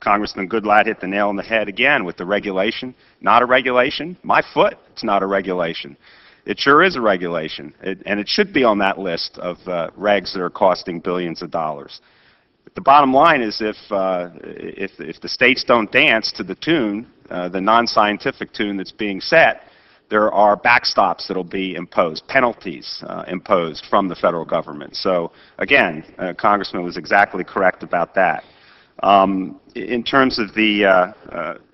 Congressman Goodlatte hit the nail on the head again with the regulation. Not a regulation. My foot, it's not a regulation. It sure is a regulation, and it should be on that list of regs that are costing billions of dollars. But the bottom line is if the states don't dance to the tune, the non-scientific tune that's being set, there are backstops that will be imposed, penalties imposed from the federal government. So again, Congressman was exactly correct about that. In terms of the